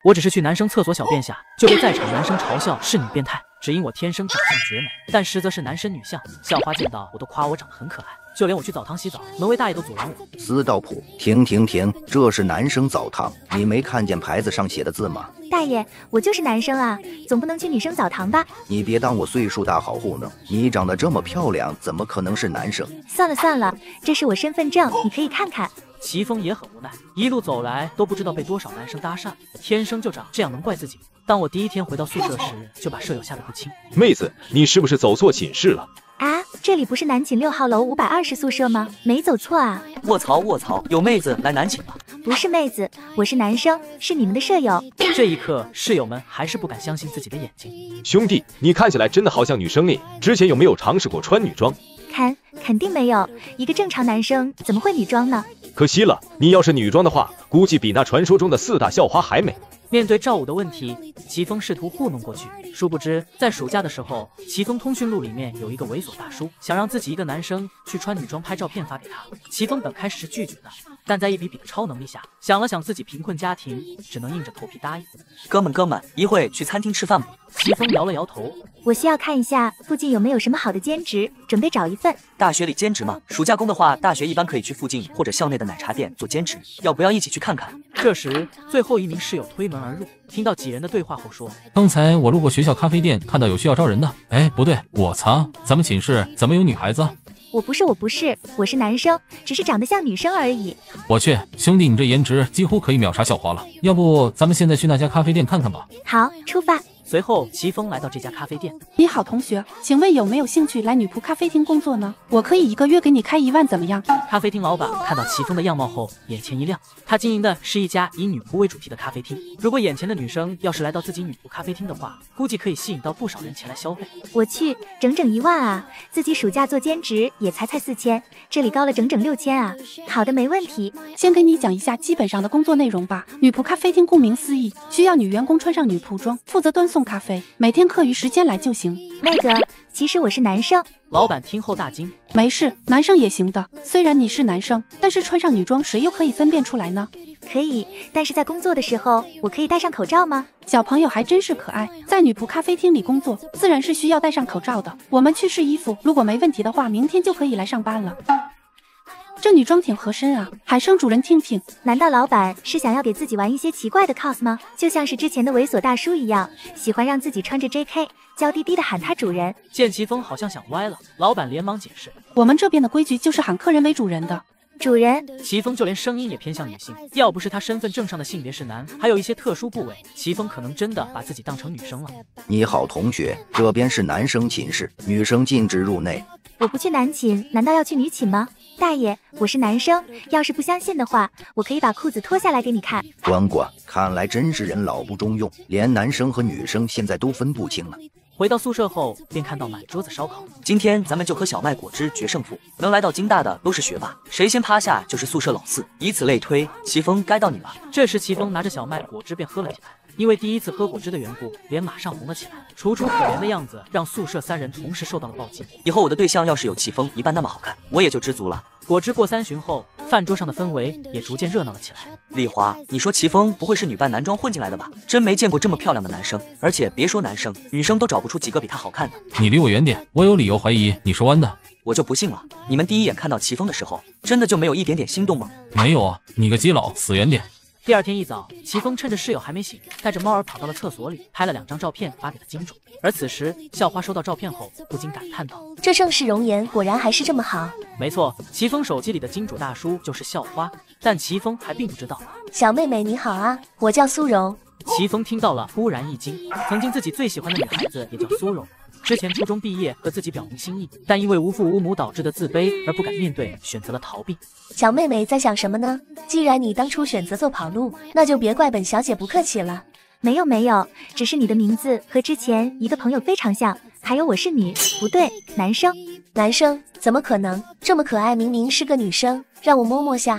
我只是去男生厕所小便下，就被在场男生嘲笑是女变态，只因我天生长相绝美，但实则是男生女相。校花见到我都夸我长得很可爱，就连我去澡堂洗澡，门卫大爷都阻拦我。 司道普，停，这是男生澡堂，你没看见牌子上写的字吗？ 大爷，我就是男生啊，总不能去女生澡堂吧？ 你别当我岁数大好糊弄，你长得这么漂亮，怎么可能是男生？ 算了，这是我身份证，你可以看看。 齐峰也很无奈，一路走来都不知道被多少男生搭讪，天生就长这样能怪自己？当我第一天回到宿舍时，就把舍友吓得不轻。 妹子，你是不是走错寝室了？ 啊，这里不是南寝6号楼520宿舍吗？没走错啊。 卧槽，有妹子来南寝了？ 不是妹子，我是男生，是你们的舍友。 这一刻，室友们还是不敢相信自己的眼睛。 兄弟，你看起来真的好像女生呢，之前有没有尝试过穿女装？ 肯定没有，一个正常男生怎么会女装呢？ 可惜了，你要是女装的话，估计比那传说中的4大校花还美。 面对赵武的问题，齐峰试图糊弄过去，殊不知在暑假的时候，齐峰通讯录里面有一个猥琐大叔，想让自己一个男生去穿女装拍照片发给他。齐峰本开始是拒绝的，但在一笔笔的超能力下，想了想自己贫困家庭，只能硬着头皮答应。 哥们，一会去餐厅吃饭吗？ 齐峰摇了摇头， 我需要看一下附近有没有什么好的兼职，准备找一份。 大学里兼职吗？暑假工的话，大学一般可以去附近或者校内的奶茶店做兼职，要不要一起去看看？ 这时，最后一名室友推门而入，听到几人的对话后说：“ 刚才我路过学校咖啡店，看到有需要招人的。哎，不对，我擦，咱们寝室怎么有女孩子？” 我不是，我是男生，只是长得像女生而已。 我去，兄弟，你这颜值几乎可以秒杀校花了。要不咱们现在去那家咖啡店看看吧？ 好，出发。 随后，齐峰来到这家咖啡店。 你好，同学，请问有没有兴趣来女仆咖啡厅工作呢？我可以1个月给你开1万，怎么样？ 咖啡厅老板看到齐峰的样貌后，眼前一亮。他经营的是一家以女仆为主题的咖啡厅。如果眼前的女生要是来到自己女仆咖啡厅的话，估计可以吸引到不少人前来消费。 我去，整1万啊！自己暑假做兼职也才4000，这里高了整6000啊！好的，没问题。 先给你讲一下基本上的工作内容吧。女仆咖啡厅顾名思义，需要女员工穿上女仆装，负责端送咖啡，每天课余时间来就行。 那个，其实我是男生。 老板听后大惊， 没事，男生也行的。虽然你是男生，但是穿上女装，谁又可以分辨出来呢？ 可以，但是在工作的时候，我可以戴上口罩吗？ 小朋友还真是可爱，在女仆咖啡厅里工作，自然是需要戴上口罩的。我们去试衣服，如果没问题的话，明天就可以来上班了。这女装挺合身啊，海生主人听听。 难道老板是想要给自己玩一些奇怪的 cos 吗？就像是之前的猥琐大叔一样，喜欢让自己穿着 JK， 娇滴滴的喊他主人。 见齐峰好像想歪了，老板连忙解释： 我们这边的规矩就是喊客人为主人的。 主人。 齐峰就连声音也偏向女性，要不是他身份证上的性别是男，还有一些特殊部位，齐峰可能真的把自己当成女生了。 你好，同学，这边是男生寝室，女生禁止入内。 我不去男寝，难道要去女寝吗？大爷，我是男生，要是不相信的话，我可以把裤子脱下来给你看。 关，看来真是人老不中用，连男生和女生现在都分不清了。 回到宿舍后，便看到满桌子烧烤。 今天咱们就喝小麦果汁决胜负，能来到京大的都是学霸，谁先趴下就是宿舍老四。以此类推，齐峰该到你了。 这时齐峰拿着小麦果汁便喝了起来，因为第一次喝果汁的缘故，脸马上红了起来，楚楚可怜的样子让宿舍3人同时受到了暴击。 以后我的对象要是有齐峰一半那么好看，我也就知足了。 果汁过3巡后，饭桌上的氛围也逐渐热闹了起来。 丽华，你说齐峰不会是女扮男装混进来的吧？真没见过这么漂亮的男生，而且别说男生，女生都找不出几个比他好看的。 你离我远点，我有理由怀疑你是弯的。 我就不信了，你们第一眼看到齐峰的时候，真的就没有一点点心动吗？ 没有啊，你个基佬，死远点。 第二天一早，齐峰趁着室友还没醒，带着猫儿跑到了厕所里，拍了2张照片发给了金主。而此时，校花收到照片后，不禁感叹道：“ 这盛世容颜果然还是这么好。” 没错，齐峰手机里的金主大叔就是校花，但齐峰还并不知道。 小妹妹你好啊，我叫苏柔。 齐峰听到了，突然一惊，曾经自己最喜欢的女孩子也叫苏柔。之前初中毕业和自己表明心意，但因为无父无母导致的自卑而不敢面对，选择了逃避。 小妹妹在想什么呢？既然你当初选择做跑路，那就别怪本小姐不客气了。 没有，只是你的名字和之前一个朋友非常像，还有我是女，不对，男生。 男生？怎么可能？这么可爱，明明是个女生，让我摸摸下。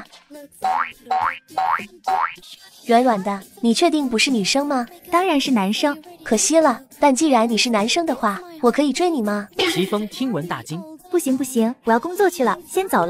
软软的，你确定不是女生吗？ 当然是男生。 可惜了，但既然你是男生的话，我可以追你吗？ 齐峰听闻大惊， 不行，我要工作去了，先走了。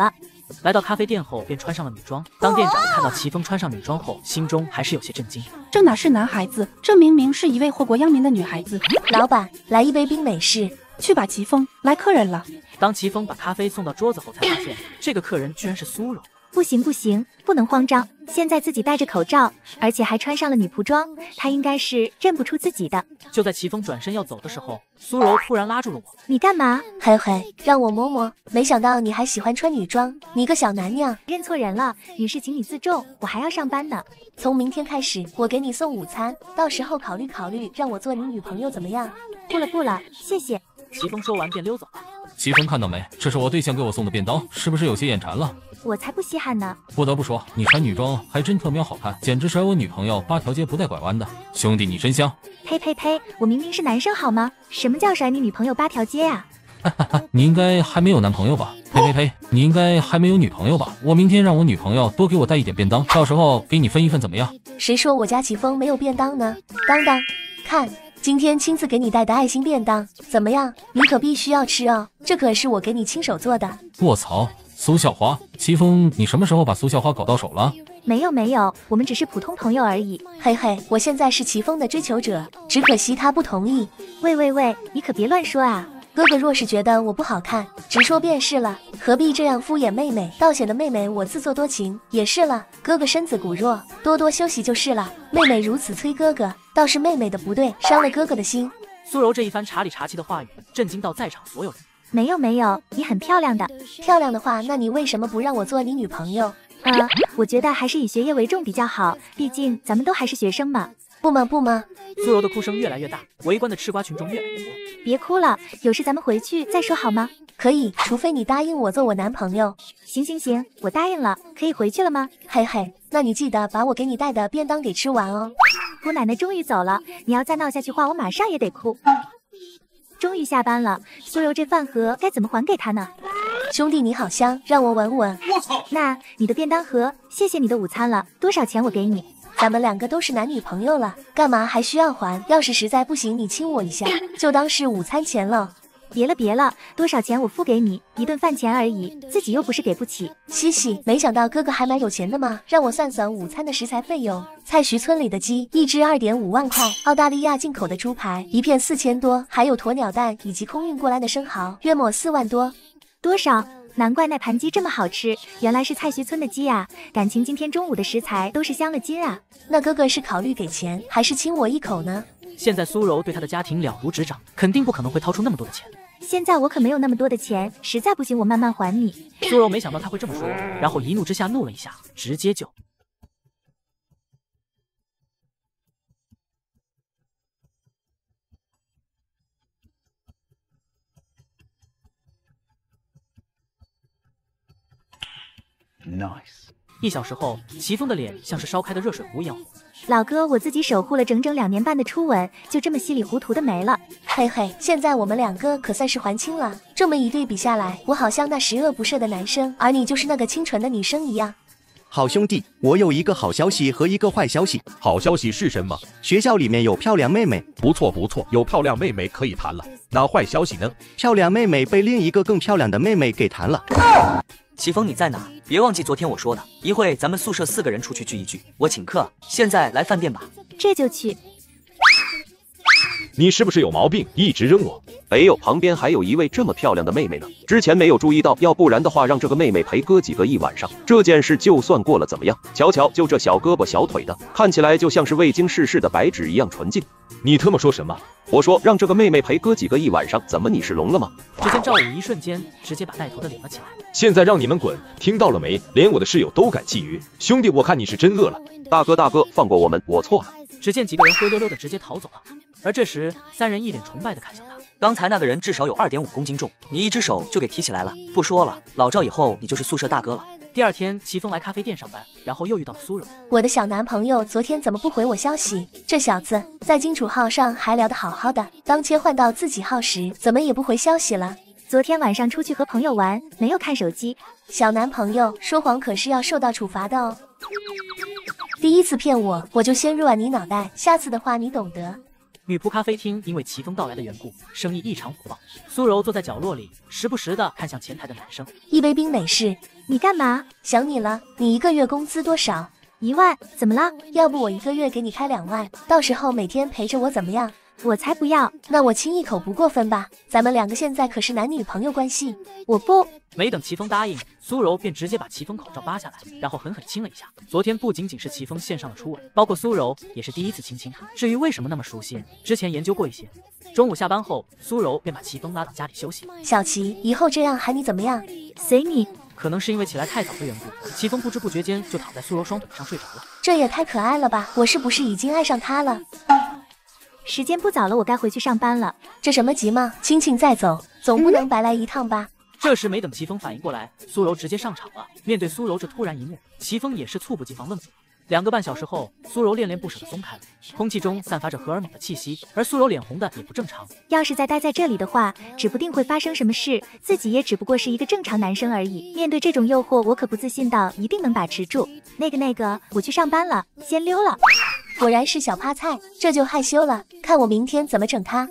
来到咖啡店后，便穿上了女装。当店长看到齐峰穿上女装后，心中还是有些震惊。 这哪是男孩子，这明明是一位祸国殃民的女孩子。 老板，来一杯冰美式。 去吧，齐峰，来客人了。 当齐峰把咖啡送到桌子后，才发现这个客人居然是苏柔。 不行不行，不能慌张。现在自己戴着口罩，而且还穿上了女仆装，他应该是认不出自己的。 就在齐峰转身要走的时候，苏柔突然拉住了我。 你干嘛？ 嘿嘿，让我摸摸。没想到你还喜欢穿女装，你个小男娘。 认错人了，女士请你自重，我还要上班呢。 从明天开始，我给你送午餐，到时候考虑考虑，让我做你女朋友怎么样？ 不了，谢谢。 齐峰说完便溜走了。 齐峰看到没？这是我对象给我送的便当，是不是有些眼馋了？ 我才不稀罕呢。 不得不说，你穿女装还真特喵好看，简直甩我女朋友8条街不带拐弯的。兄弟，你真香！ 呸，我明明是男生好吗？什么叫甩你女朋友8条街啊？ 你应该还没有男朋友吧？呸，你应该还没有女朋友吧？我明天让我女朋友多给我带一点便当，到时候给你分一份怎么样？ 谁说我家齐峰没有便当呢？当当，看。今天亲自给你带的爱心便当，怎么样？你可必须要吃哦，这可是我给你亲手做的。 卧槽，苏校花，齐峰，你什么时候把苏校花搞到手了？ 没有，我们只是普通朋友而已。 嘿嘿，我现在是齐峰的追求者，只可惜他不同意。 喂，你可别乱说啊！ 哥哥若是觉得我不好看，直说便是了，何必这样敷衍妹妹，倒显得妹妹我自作多情。也是了，哥哥身子骨弱，多多休息就是了。妹妹如此催哥哥，倒是妹妹的不对，伤了哥哥的心。 苏柔这一番茶里茶气的话语，震惊到在场所有人。 没有，你很漂亮的。 漂亮的话，那你为什么不让我做你女朋友？ 我觉得还是以学业为重比较好，毕竟咱们都还是学生嘛。 不嘛！ 苏柔的哭声越来越大，围观的吃瓜群众越来越多。 别哭了，有事咱们回去再说好吗？ 可以，除非你答应我做我男朋友。 行，我答应了，可以回去了吗？ 嘿嘿，那你记得把我给你带的便当给吃完哦。 姑奶奶终于走了，你要再闹下去话，我马上也得哭。终于下班了，苏柔这饭盒该怎么还给他呢？ 兄弟你好香，让我闻闻。 我操！那你的便当盒，谢谢你的午餐了，多少钱我给你？ 咱们两个都是男女朋友了，干嘛还需要还？要是实在不行，你亲我一下，就当是午餐钱了。 别了，多少钱我付给你，一顿饭钱而已，自己又不是给不起。 嘻嘻，没想到哥哥还蛮有钱的嘛，让我算算午餐的食材费用。菜徐村里的鸡1只2.5万块，澳大利亚进口的猪排1片4000多，还有鸵鸟蛋以及空运过来的生蚝，约莫4万多。 多少？难怪那盘鸡这么好吃，原来是蔡徐村的鸡啊！感情今天中午的食材都是香了筋啊！ 那哥哥是考虑给钱，还是亲我一口呢？ 现在苏柔对他的家庭了如指掌，肯定不可能会掏出那么多的钱。 现在我可没有那么多的钱，实在不行我慢慢还你。 苏柔没想到他会这么说，然后一怒之下怒了一下，直接就。 Nice。 1小时后，齐峰的脸像是烧开的热水壶一样红。 老哥，我自己守护了整整2年半的初吻，就这么稀里糊涂的没了。 嘿嘿，现在我们两个可算是还清了。这么一对比下来，我好像那十恶不赦的男生，而你就是那个清纯的女生一样。 好兄弟，我有一个好消息和一个坏消息。 好消息是什么？ 学校里面有漂亮妹妹。 不错，有漂亮妹妹可以谈了。那坏消息呢？ 漂亮妹妹被另一个更漂亮的妹妹给谈了。 齐峰，你在哪？别忘记昨天我说的，一会咱们宿舍4个人出去聚一聚，我请客。现在来饭店吧。 这就去。 你是不是有毛病？一直扔我。 没有，旁边还有一位这么漂亮的妹妹呢，之前没有注意到，要不然的话让这个妹妹陪哥几个一晚上，这件事就算过了，怎么样？瞧瞧，就这小胳膊小腿的，看起来就像是未经世事的白纸一样纯净。 你他妈说什么？ 我说让这个妹妹陪哥几个一晚上，怎么你是聋了吗？ 只见赵武一瞬间直接把带头的领了起来。 现在让你们滚，听到了没？连我的室友都敢觊觎，兄弟，我看你是真饿了。 大哥，放过我们，我错了。 只见几个人灰溜溜的直接逃走了，而这时3人一脸崇拜的看向他。 刚才那个人至少有2.5公斤重，你一只手就给提起来了。不说了，老赵以后你就是宿舍大哥了。 第2天，齐峰来咖啡店上班，然后又遇到了苏柔。 我的小男朋友昨天怎么不回我消息？这小子在金主号上还聊得好好的，当切换到自己号时，怎么也不回消息了？ 昨天晚上出去和朋友玩，没有看手机。 小男朋友说谎可是要受到处罚的哦。第一次骗我，我就先软你脑袋，下次的话你懂得。 女仆咖啡厅因为齐峰到来的缘故，生意异常火爆。苏柔坐在角落里，时不时的看向前台的男生。 一杯冰美式。 你干嘛？ 想你了。你一个月工资多少 ？1万，怎么了？ 要不我一个月给你开2万，到时候每天陪着我怎么样？ 我才不要。 那我亲一口不过分吧？咱们2个现在可是男女朋友关系。 我不。 没等齐峰答应，苏柔便直接把齐峰口罩扒下来，然后狠狠亲了一下。昨天不仅仅是齐峰献上了初吻，包括苏柔也是第一次亲亲他。至于为什么那么熟悉，之前研究过一些。中午下班后，苏柔便把齐峰拉到家里休息。 小齐，以后这样喊你怎么样？ 随你。 可能是因为起来太早的缘故，齐峰不知不觉间就躺在苏柔双腿上睡着了。 这也太可爱了吧！我是不是已经爱上他了？ 时间不早了，我该回去上班了。 这什么急嘛，亲亲再走，总不能白来一趟吧？ 这时没等齐峰反应过来，苏柔直接上场了。面对苏柔这突然一幕，齐峰也是猝不及防问补。2个半小时后，苏柔恋恋不舍地松开了，空气中散发着荷尔蒙的气息，而苏柔脸红的也不正常。 要是再待在这里的话，指不定会发生什么事，自己也只不过是一个正常男生而已。面对这种诱惑，我可不自信到一定能把持住。那个，我去上班了，先溜了。 果然是小趴菜，这就害羞了，看我明天怎么整他。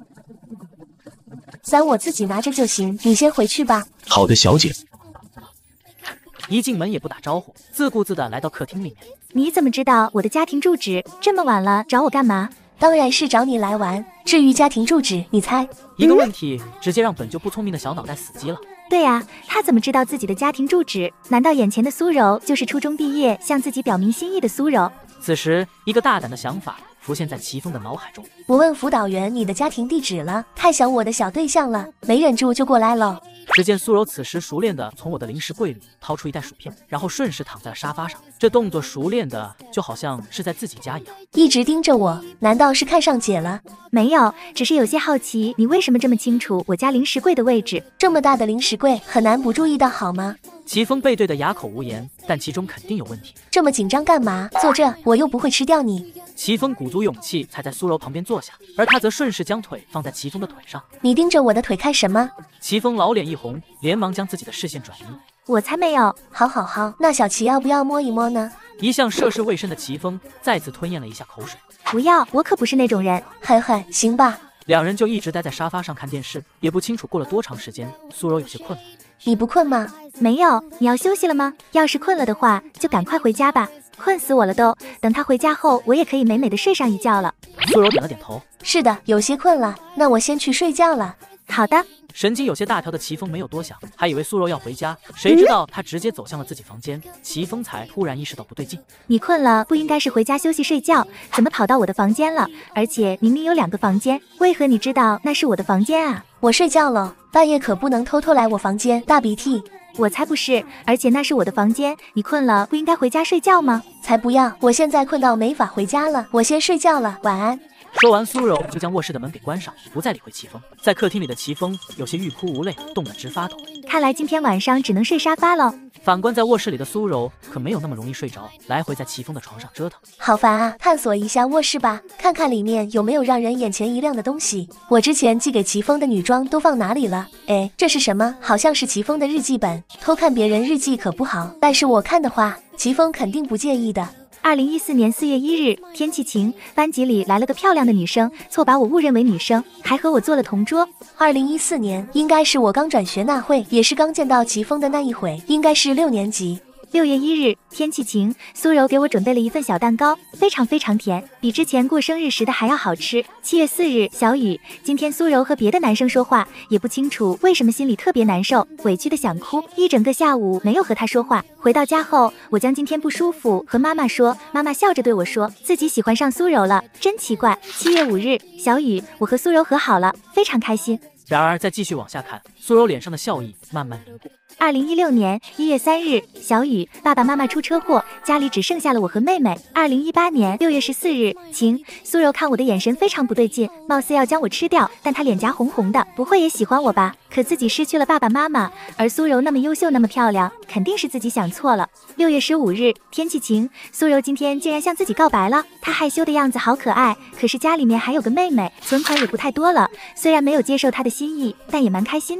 伞我自己拿着就行，你先回去吧。 好的，小姐。 一进门也不打招呼，自顾自地来到客厅里面。 你怎么知道我的家庭住址？这么晚了找我干嘛？ 当然是找你来玩。至于家庭住址，你猜？ 一个问题直接让本就不聪明的小脑袋死机了。 对啊，他怎么知道自己的家庭住址？难道眼前的苏柔就是初中毕业向自己表明心意的苏柔？ 此时，一个大胆的想法浮现在齐峰的脑海中。 我问辅导员你的家庭地址了，太想我的小对象了，没忍住就过来了。 只见苏柔此时熟练地从我的零食柜里掏出一袋薯片，然后顺势躺在了沙发上。这动作熟练的就好像是在自己家一样。 一直盯着我，难道是看上姐了？ 没有，只是有些好奇，你为什么这么清楚我家零食柜的位置？ 这么大的零食柜，很难不注意到好吗？ 齐峰背对的哑口无言，但其中肯定有问题。 这么紧张干嘛？坐这，我又不会吃掉你。 齐峰鼓足勇气才在苏柔旁边坐下，而他则顺势将腿放在齐峰的腿上。 你盯着我的腿看什么？ 齐峰老脸一红，连忙将自己的视线转移。 我才没有。 好，那小齐要不要摸一摸呢？ 一向涉世未深的齐峰再次吞咽了一下口水。 不要，我可不是那种人。 行吧。 2人就一直待在沙发上看电视，也不清楚过了多长时间。苏柔有些困了。 你不困吗？ 没有。你要休息了吗？要是困了的话，就赶快回家吧。困死我了都。等他回家后，我也可以美美的睡上一觉了。 苏柔点了点头。 是的，有些困了，那我先去睡觉了。 好的。 神经有些大条的齐峰没有多想，还以为苏柔要回家，谁知道他直接走向了自己房间。齐峰才突然意识到不对劲。 你困了，不应该是回家休息睡觉，怎么跑到我的房间了？而且明明有2个房间，为何你知道那是我的房间啊？ 我睡觉了，半夜可不能偷偷来我房间大鼻涕。 我才不是，而且那是我的房间，你困了不应该回家睡觉吗？ 才不要，我现在困到没法回家了，我先睡觉了，晚安。 说完，苏柔就将卧室的门给关上，不再理会齐峰。在客厅里的齐峰有些欲哭无泪，冻得直发抖。 看来今天晚上只能睡沙发了。 反观在卧室里的苏柔可没有那么容易睡着，来回在齐峰的床上折腾。 好烦啊！探索一下卧室吧，看看里面有没有让人眼前一亮的东西。我之前寄给齐峰的女装都放哪里了？哎，这是什么？好像是齐峰的日记本。偷看别人日记可不好，但是我看的话，齐峰肯定不介意的。 2014年4月1日，天气晴，班级里来了个漂亮的女生，错把我误认为女生，还和我做了同桌。 2014年应该是我刚转学那会，也是刚见到齐峰的那一回，应该是6年级。 6月1日，天气晴，苏柔给我准备了一份小蛋糕，非常甜，比之前过生日时的还要好吃。7月4日，小雨，今天苏柔和别的男生说话，也不清楚为什么心里特别难受，委屈的想哭，一整个下午没有和他说话。回到家后，我将今天不舒服和妈妈说，妈妈笑着对我说，自己喜欢上苏柔了，真奇怪。7月5日，小雨，我和苏柔和好了，非常开心。 然而再继续往下看，苏柔脸上的笑意慢慢凝固。 2016年1月3日，小雨，爸爸妈妈出车祸，家里只剩下了我和妹妹。2018年6月14日，晴，苏柔看我的眼神非常不对劲，貌似要将我吃掉，但她脸颊红红的，不会也喜欢我吧？可自己失去了爸爸妈妈，而苏柔那么优秀那么漂亮，肯定是自己想错了。6月15日，天气晴，苏柔今天竟然向自己告白了，她害羞的样子好可爱，可是家里面还有个妹妹，存款也不太多了，虽然没有接受她的心意，但也蛮开心的。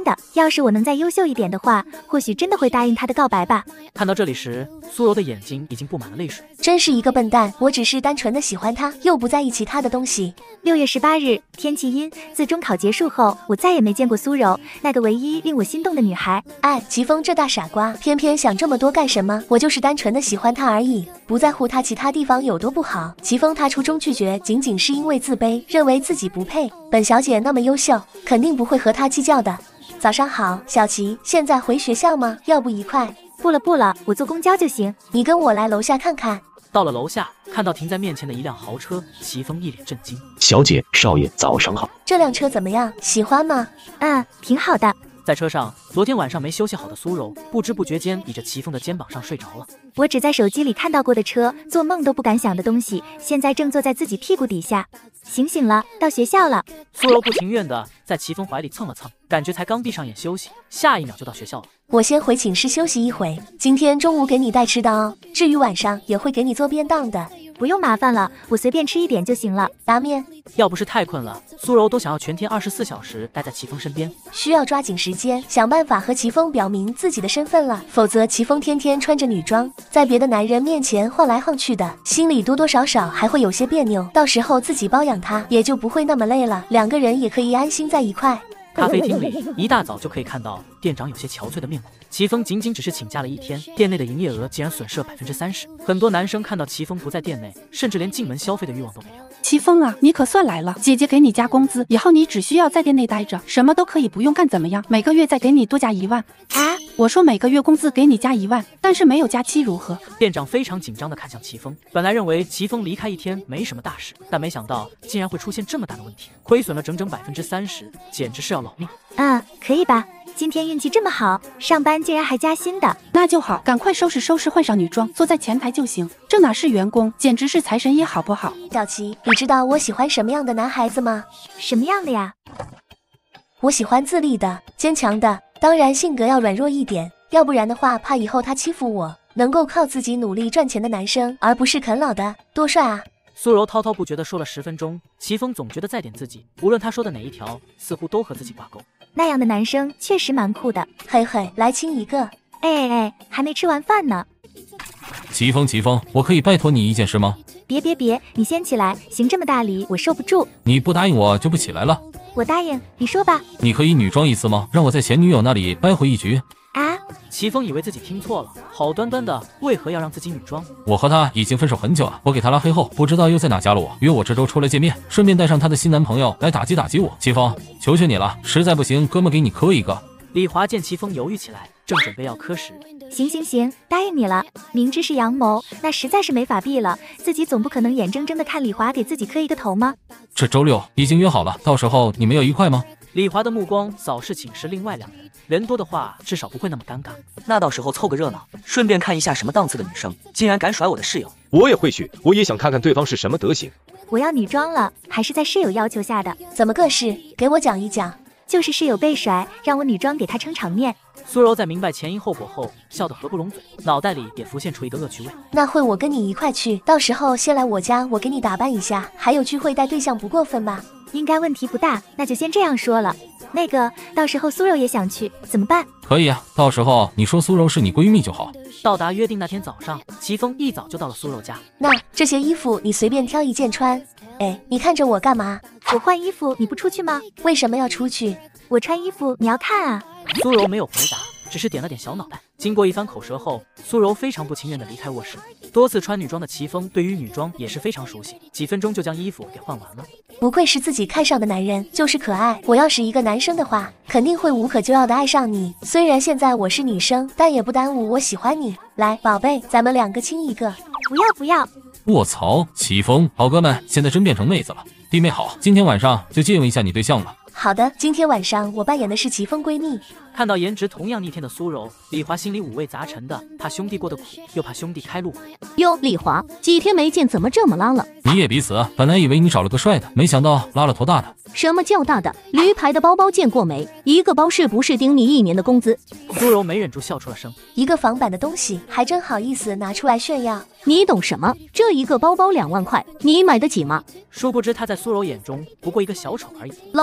的。要是我能再优秀一点的话，或许真的会答应他的告白吧。 看到这里时，苏柔的眼睛已经布满了泪水。 真是一个笨蛋，我只是单纯的喜欢他，又不在意其他的东西。 6月18日，天气阴。自中考结束后，我再也没见过苏柔，那个唯一令我心动的女孩。 哎，齐峰这大傻瓜，偏偏想这么多干什么？我就是单纯的喜欢他而已，不在乎他其他地方有多不好。齐峰他初中拒绝，仅仅是因为自卑，认为自己不配。本小姐那么优秀，肯定不会和他计较的。早上好，小齐，现在回学校吗？要不一块？ 不了，我坐公交就行。 你跟我来楼下看看。 到了楼下，看到停在面前的一辆豪车，齐峰一脸震惊。 小姐，少爷，早上好。 这辆车怎么样？喜欢吗？ 挺好的。 在车上，昨天晚上没休息好的苏柔，不知不觉间倚着齐峰的肩膀上睡着了。 我只在手机里看到过的车，做梦都不敢想的东西，现在正坐在自己屁股底下。醒了，到学校了。 苏柔不情愿的在齐峰怀里蹭了蹭，感觉才刚闭上眼休息，下一秒就到学校了。 我先回寝室休息一会，今天中午给你带吃的哦，至于晚上也会给你做便当的。 不用麻烦了，我随便吃一点就行了。 拉面。 要不是太困了，苏柔都想要全天24小时待在齐峰身边。 需要抓紧时间，想办法和齐峰表明自己的身份了，否则齐峰天天穿着女装，在别的男人面前晃来晃去的，心里多多少少还会有些别扭。到时候自己包养他，也就不会那么累了，两个人也可以安心在一块。 咖啡厅里，一大早就可以看到店长有些憔悴的面孔。齐峰仅仅只是请假了1天，店内的营业额竟然损失了30%。很多男生看到齐峰不在店内，甚至连进门消费的欲望都没有。 齐峰啊，你可算来了，姐姐给你加工资，以后你只需要在店内待着，什么都可以不用干，怎么样？每个月再给你多加1万。 啊， 我说每个月工资给你加1万，但是没有假期如何？ 店长非常紧张地看向齐峰，本来认为齐峰离开1天没什么大事，但没想到竟然会出现这么大的问题，亏损了整整30%，简直是要老命。 可以吧？今天运气这么好，上班竟然还加薪的， 那就好，赶快收拾收拾，换上女装，坐在前台就行。这哪是员工，简直是财神爷，好不好？ 小齐，你知道我喜欢什么样的男孩子吗？ 什么样的呀？ 我喜欢自立的、坚强的，当然性格要软弱一点，要不然的话怕以后他欺负我。能够靠自己努力赚钱的男生，而不是啃老的，多帅啊！ 苏柔滔滔不绝地说了10分钟，齐峰总觉得在点自己，无论他说的哪一条，似乎都和自己挂钩。 那样的男生确实蛮酷的。 嘿嘿，来亲一个。 哎，还没吃完饭呢。 齐峰，我可以拜托你一件事吗？ 别，你先起来，行这么大礼我受不住。 你不答应我就不起来了。 我答应，你说吧。 你可以女装一次吗？让我在前女友那里掰回一局。 啊！ 齐峰以为自己听错了，好端端的为何要让自己女装？ 我和他已经分手很久了，我给他拉黑后，不知道又在哪加了我，约我这周出来见面，顺便带上他的新男朋友来打击我。齐峰，求求你了，实在不行，哥们给你磕一个。 李华见齐峰犹豫起来，正准备要磕时， 行，答应你了。明知是阳谋，那实在是没法避了。自己总不可能眼睁睁的看李华给自己磕一个头吗？ 这周6已经约好了，到时候你们要一块吗？ 李华的目光扫视寝室另外2人，人多的话至少不会那么尴尬。 那到时候凑个热闹，顺便看一下什么档次的女生竟然敢甩我的室友。 我也会去，我也想看看对方是什么德行。 我要女装了，还是在室友要求下的。 怎么个事？给我讲一讲。 就是室友被甩，让我女装给他撑场面。 苏柔在明白前因后果后，笑得合不拢嘴，脑袋里也浮现出一个恶趣味。 那会我跟你一块去，到时候先来我家，我给你打扮一下，还有聚会带对象不过分吧？ 应该问题不大，那就先这样说了。那个，到时候苏柔也想去，怎么办？ 可以啊，到时候你说苏柔是你闺蜜就好。 到达约定那天早上，齐峰一早就到了苏柔家。 那这些衣服你随便挑一件穿。哎，你看着我干嘛？ 我换衣服，你不出去吗？ 为什么要出去？ 我穿衣服，你要看啊。 苏柔没有回答，只是点了点小脑袋。经过一番口舌后，苏柔非常不情愿地离开卧室。多次穿女装的齐峰对于女装也是非常熟悉，几分钟就将衣服给换完了。 不愧是自己看上的男人，就是可爱。我要是一个男生的话，肯定会无可救药的爱上你。虽然现在我是女生，但也不耽误我喜欢你。来，宝贝，咱们2个亲一个。 不要。 卧槽，齐峰，好哥们，现在真变成妹子了。弟妹好，今天晚上就借用一下你对象了。 好的，今天晚上我扮演的是齐峰闺蜜。 看到颜值同样逆天的苏柔，李华心里五味杂陈的，怕兄弟过得苦，又怕兄弟开路。 哟，李华，几天没见，怎么这么拉了？ 你也彼此，本来以为你找了个帅的，没想到拉了头大的。 什么叫大的？驴牌的包包见过没？一个包是不是顶你1年的工资？ 苏柔没忍住笑出了声。 一个仿版的东西，还真好意思拿出来炫耀？ 你懂什么？这一个包包2万块，你买得起吗？ 殊不知他在苏柔眼中不过一个小丑而已。 老公，现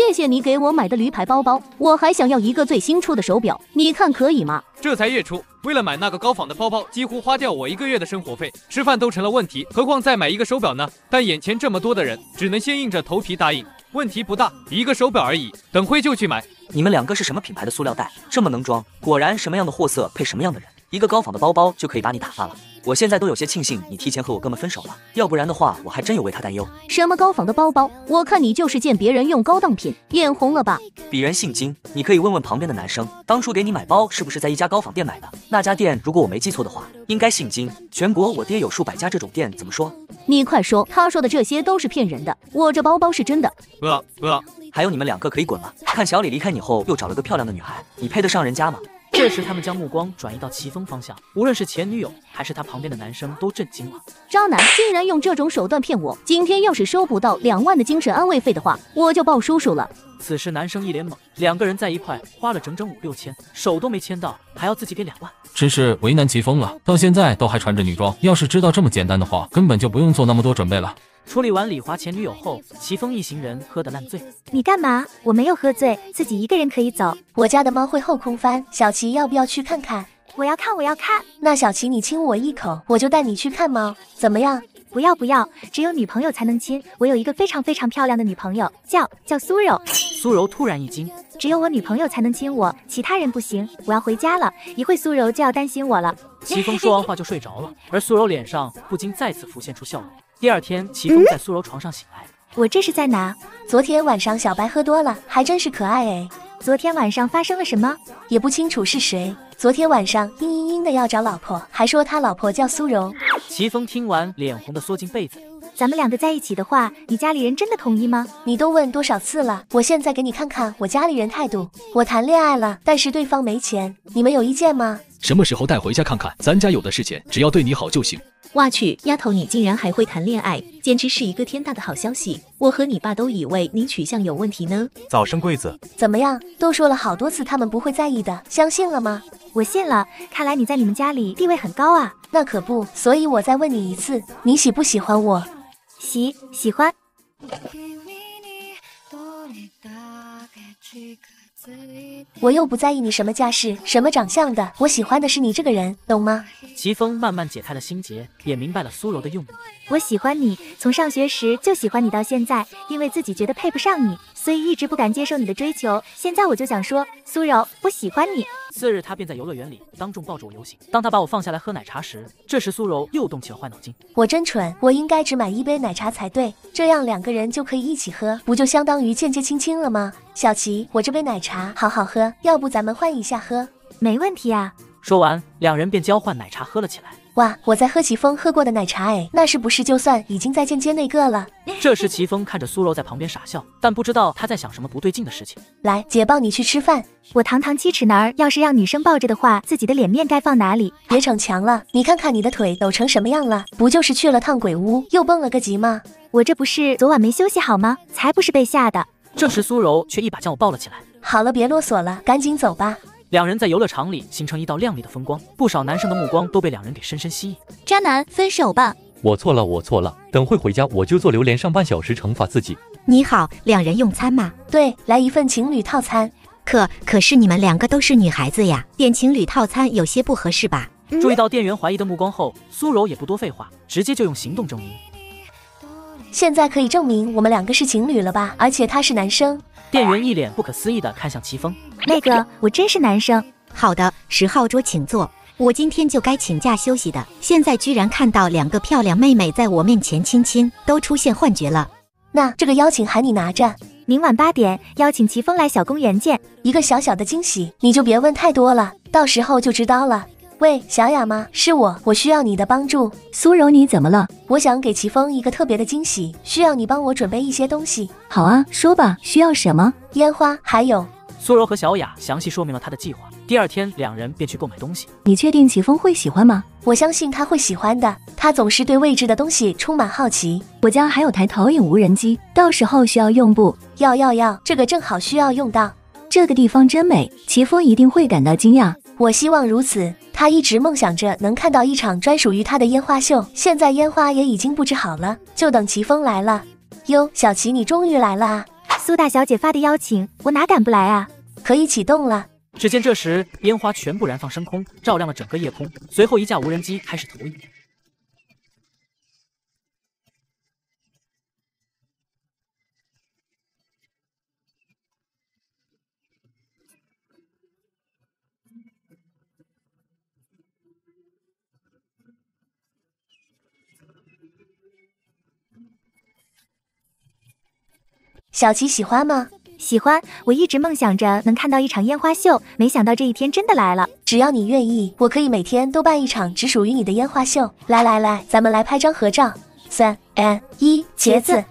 谢谢你给我买的驴牌包包，我还想要一个最新出的手表，你看可以吗？ 这才月初，为了买那个高仿的包包，几乎花掉我1个月的生活费，吃饭都成了问题，何况再买一个手表呢？但眼前这么多的人，只能先硬着头皮答应。问题不大，一个手表而已，等会就去买。 你们两个是什么品牌的塑料袋？这么能装，果然什么样的货色配什么样的人。一个高仿的包包就可以把你打发了。我现在都有些庆幸你提前和我哥们分手了，要不然的话，我还真有为他担忧。 什么高仿的包包？我看你就是见别人用高档品，眼红了吧？ 鄙人姓金，你可以问问旁边的男生，当初给你买包是不是在一家高仿店买的？那家店如果我没记错的话，应该姓金。全国我爹有数百家这种店，怎么说？ 你快说，他说的这些都是骗人的，我这包包是真的。 还有你们两个可以滚了。看小李离开你后又找了个漂亮的女孩，你配得上人家吗？ 这时他们将目光转移到齐峰方向，无论是前女友还是他旁边的男生都震惊了。 渣男竟然用这种手段骗我，今天要是收不到2万的精神安慰费的话，我就报叔叔了。 此时男生一脸懵，两个人在一块花了整整5、6千，手都没牵到，还要自己给2万， 真是为难齐峰了。到现在都还穿着女装，要是知道这么简单的话，根本就不用做那么多准备了。 处理完李华前女友后，齐峰一行人喝得烂醉。 你干嘛？我没有喝醉，自己一个人可以走。 我家的猫会后空翻，小琪要不要去看看？ 我要看，我要看。 那小琪你亲我一口，我就带你去看猫，怎么样？ 不要不要，只有女朋友才能亲。我有一个非常非常漂亮的女朋友，叫苏柔。 苏柔突然一惊， 只有我女朋友才能亲我，其他人不行。我要回家了，一会苏柔就要担心我了。 齐峰说完话就睡着了，而苏柔脸上不禁再次浮现出笑容。第二天，齐峰在苏柔床上醒来。 我这是在哪？ 昨天晚上小白喝多了，还真是可爱哎。 昨天晚上发生了什么？ 也不清楚是谁。昨天晚上嘤的要找老婆，还说他老婆叫苏柔。 齐峰听完，脸红的缩进被子。 咱们两个在一起的话，你家里人真的同意吗？ 你都问多少次了？我现在给你看看我家里人态度。我谈恋爱了，但是对方没钱，你们有意见吗？ 什么时候带回家看看？咱家有的是钱，只要对你好就行。 哇去，丫头你竟然还会谈恋爱，简直是一个天大的好消息！我和你爸都以为你取向有问题呢。 早生贵子， 怎么样？都说了好多次他们不会在意的，相信了吗？ 我信了，看来你在你们家里地位很高啊。 那可不，所以我再问你一次，你喜不喜欢我？ 喜欢。 我又不在意你什么家世、什么长相的，我喜欢的是你这个人，懂吗？ 齐峰慢慢解开了心结，也明白了苏柔的用意。 我喜欢你，从上学时就喜欢你到现在，因为自己觉得配不上你，所以一直不敢接受你的追求。现在我就想说，苏柔，我喜欢你。 次日，他便在游乐园里当众抱着我游行。当他把我放下来喝奶茶时，这时苏柔又动起了坏脑筋。 我真蠢，我应该只买1杯奶茶才对，这样2个人就可以一起喝，不就相当于间接亲亲了吗？小琪，我这杯奶茶好好喝，要不咱们换一下喝？ 没问题啊。 说完，两人便交换奶茶喝了起来。 哇，我在喝齐峰喝过的奶茶哎，那是不是就算已经在间接那个了？ 这时齐峰看着苏柔在旁边傻笑，但不知道他在想什么不对劲的事情。 来，姐抱你去吃饭。 我堂堂7尺男儿，要是让女生抱着的话，自己的脸面该放哪里？ 别逞强了，你看看你的腿抖成什么样了，不就是去了趟鬼屋，又蹦了个极吗？ 我这不是昨晚没休息好吗？才不是被吓的。 这时苏柔却一把将我抱了起来。 好了，别啰嗦了，赶紧走吧。 两人在游乐场里形成一道亮丽的风光，不少男生的目光都被两人给深深吸引。 渣男，分手吧！ 我错了，等会回家我就做榴莲上半小时惩罚自己。 你好，两人用餐吗？ 对，来一份情侣套餐。 可是你们2个都是女孩子呀，点情侣套餐有些不合适吧？ 注意到店员怀疑的目光后，苏柔也不多废话，直接就用行动证明。 现在可以证明我们2个是情侣了吧？而且他是男生。 店员一脸不可思议地看向齐峰。 那个，我真是男生。 好的，10号桌请坐。我今天就该请假休息的，现在居然看到2个漂亮妹妹在我面前亲亲，都出现幻觉了。 那这个邀请函你拿着， 明晚8点邀请齐峰来小公园见。 一个小小的惊喜，你就别问太多了，到时候就知道了。喂，小雅吗？是我需要你的帮助。 苏柔，你怎么了？ 我想给齐峰一个特别的惊喜，需要你帮我准备一些东西。 好啊，说吧，需要什么？ 烟花，还有…… 苏柔和小雅详细说明了她的计划。第二天，两人便去购买东西。 你确定齐峰会喜欢吗？ 我相信他会喜欢的，他总是对未知的东西充满好奇。 我家还有台投影无人机，到时候需要用不？ 要，这个正好需要用到。 这个地方真美，齐峰一定会感到惊讶。 我希望如此。他一直梦想着能看到一场专属于他的烟花秀，现在烟花也已经布置好了，就等齐峰来了。哟，小琪，你终于来了啊！ 苏大小姐发的邀请，我哪敢不来啊？ 可以启动了。 只见这时烟花全部燃放升空，照亮了整个夜空。随后一架无人机开始投影。 小琪喜欢吗？ 喜欢，我一直梦想着能看到一场烟花秀，没想到这一天真的来了。 只要你愿意，我可以每天都办一场只属于你的烟花秀。来，咱们来拍张合照。3、2、1，茄子。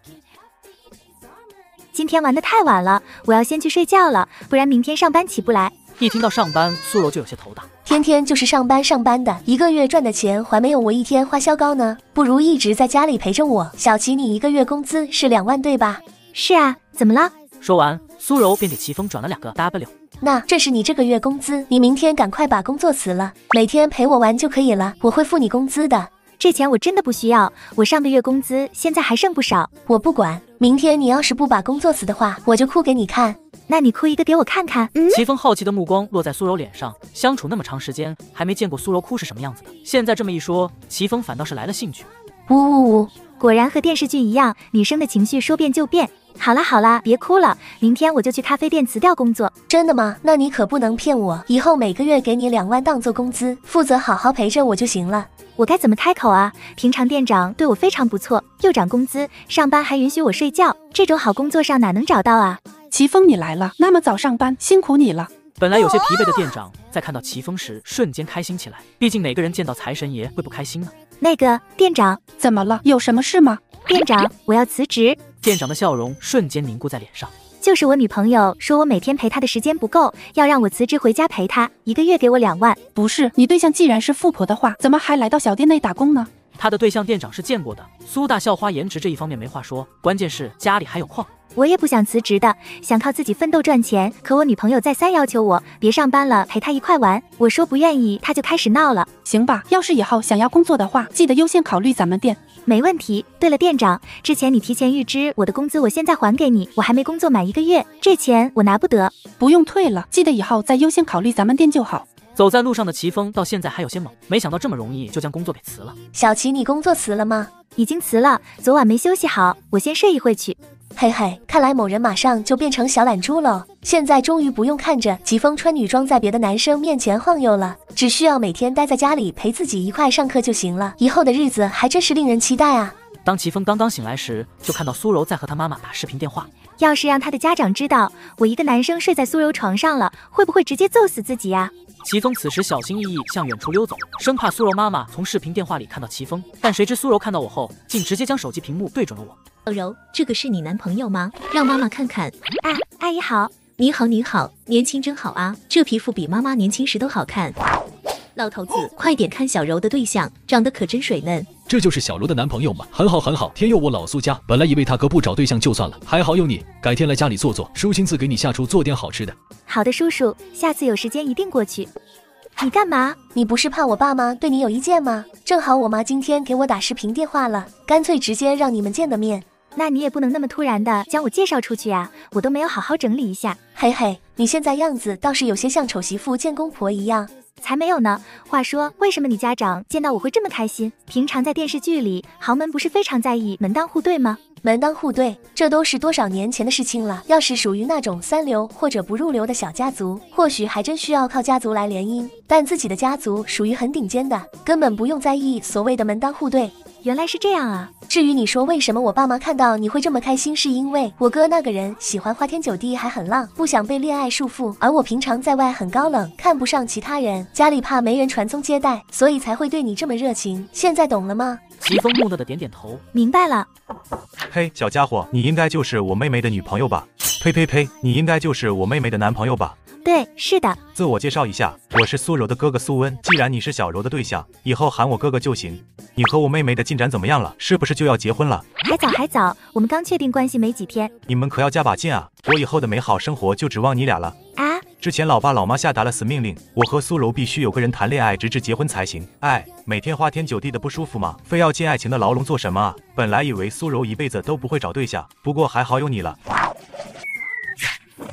今天玩得太晚了，我要先去睡觉了，不然明天上班起不来。 一听到上班，苏柔就有些头大。 天天就是上班的，一个月赚的钱还没有我一天花销高呢，不如一直在家里陪着我。小琪，你一个月工资是2万对吧？ 是啊，怎么了？ 说完，苏柔便给齐峰转了2个 W。 那这是你这个月工资，你明天赶快把工作辞了，每天陪我玩就可以了，我会付你工资的。 这钱我真的不需要，我上个月工资现在还剩不少。 我不管，明天你要是不把工作辞的话，我就哭给你看。 那你哭一个给我看看。 齐峰好奇的目光落在苏柔脸上，相处那么长时间，还没见过苏柔哭是什么样子的。现在这么一说，齐峰反倒是来了兴趣。 呜，果然和电视剧一样，女生的情绪说变就变。好啦，别哭了，明天我就去咖啡店辞掉工作。 真的吗？那你可不能骗我，以后每个月给你2万当做工资，负责好好陪着我就行了。 我该怎么开口啊？平常店长对我非常不错，又涨工资，上班还允许我睡觉，这种好工作上哪能找到啊？ 齐峰，你来了，那么早上班，辛苦你了。 本来有些疲惫的店长，在看到齐峰时，瞬间开心起来。毕竟哪个人见到财神爷会不开心呢？ 那个店长， 怎么了？有什么事吗？ 店长，我要辞职。 店长的笑容瞬间凝固在脸上。 就是我女朋友说我每天陪她的时间不够，要让我辞职回家陪她，一个月给我2万。 不是，你对象既然是富婆的话，怎么还来到小店内打工呢？ 他的对象店长是见过的，苏大校花颜值这一方面没话说，关键是家里还有矿。 我也不想辞职的，想靠自己奋斗赚钱，可我女朋友再三要求我别上班了，陪她一块玩。我说不愿意，她就开始闹了。 行吧，要是以后想要工作的话，记得优先考虑咱们店。 没问题。对了，店长，之前你提前预支我的工资，我现在还给你，我还没工作满1个月，这钱我拿不得。 不用退了，记得以后再优先考虑咱们店就好。 走在路上的齐峰到现在还有些懵，没想到这么容易就将工作给辞了。 小琪，你工作辞了吗？ 已经辞了，昨晚没休息好，我先睡一会去。 嘿，看来某人马上就变成小懒猪了。现在终于不用看着齐峰穿女装在别的男生面前晃悠了，只需要每天待在家里陪自己一块上课就行了。以后的日子还真是令人期待啊。 当齐峰刚刚醒来时，就看到苏柔在和他妈妈打视频电话。 要是让他的家长知道我一个男生睡在苏柔床上了，会不会直接揍死自己啊？ 齐峰此时小心翼翼向远处溜走，生怕苏柔妈妈从视频电话里看到齐峰，但谁知苏柔看到我后，竟直接将手机屏幕对准了我。 小柔，这个是你男朋友吗？让妈妈看看。 啊，阿姨好。 你好，年轻真好啊，这皮肤比妈妈年轻时都好看。老头子，快点看小柔的对象，长得可真水嫩。 这就是小柔的男朋友吗？很好，天佑我老苏家。本来以为他哥不找对象就算了，还好有你，改天来家里坐坐，叔亲自给你下厨做点好吃的。 好的，叔叔，下次有时间一定过去。你干嘛？ 你不是怕我爸妈对你有意见吗？正好我妈今天给我打视频电话了，干脆直接让你们见个面。 那你也不能那么突然的将我介绍出去啊，我都没有好好整理一下。 嘿，你现在样子倒是有些像丑媳妇见公婆一样。 才没有呢。话说，为什么你家长见到我会这么开心？平常在电视剧里，豪门不是非常在意门当户对吗？ 门当户对，这都是多少年前的事情了。要是属于那种3流或者不入流的小家族，或许还真需要靠家族来联姻，但自己的家族属于很顶尖的，根本不用在意所谓的门当户对。 原来是这样啊。 至于你说为什么我爸妈看到你会这么开心，是因为我哥那个人喜欢花天酒地，还很浪，不想被恋爱束缚，而我平常在外很高冷，看不上其他人，家里怕没人传宗接代，所以才会对你这么热情。现在懂了吗？ 齐峰木讷的点点头， 明白了。 嘿，小家伙，你应该就是我妹妹的女朋友吧？呸，你应该就是我妹妹的男朋友吧？ 对，是的。 自我介绍一下，我是苏柔的哥哥苏温。既然你是小柔的对象，以后喊我哥哥就行。你和我妹妹的进展怎么样了？是不是就要结婚了？ 还早，我们刚确定关系没几天。 你们可要加把劲啊！我以后的美好生活就指望你俩了。 啊！ 之前老爸老妈下达了死命令，我和苏柔必须有个人谈恋爱，直至结婚才行。每天花天酒地的不舒服吗？非要进爱情的牢笼做什么啊？本来以为苏柔一辈子都不会找对象，不过还好有你了。